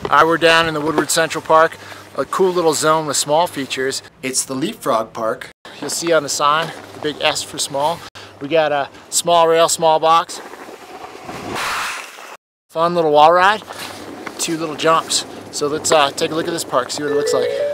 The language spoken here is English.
We're down in the Woodward Central Park, a cool little zone with small features. It's the Leapfrog Park. You'll see on the sign, the big S for small. We got a small rail, small box. Fun little wall ride, 2 little jumps. So let's take a look at this park, see what it looks like.